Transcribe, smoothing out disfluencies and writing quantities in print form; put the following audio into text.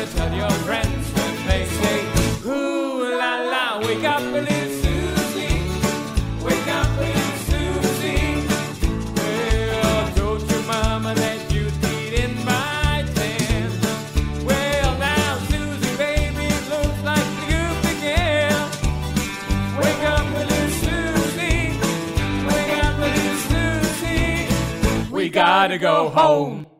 tell your friends when they say, ooh la la, wake up little Susie, wake up little Suzie. Well, told your mama that you'd eat in my tent. Well, now Susie, baby, it looks like you began. Wake up little Suzie, wake up little Suzie. We gotta go home.